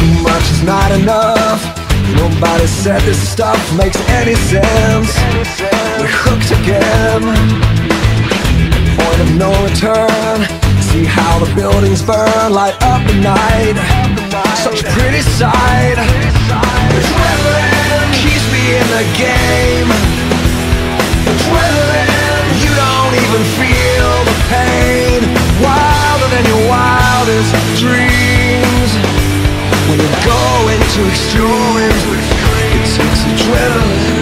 Too much is not enough. Nobody said this stuff makes any sense. We're hooked again. Point of no return. See how the buildings burn, light up the night. Such a pretty sight. Adrenaline keeps me in the game. Adrenaline, you don't even feel the pain. Wilder than your wildest dreams. When you go into extremes, it takes adrenaline.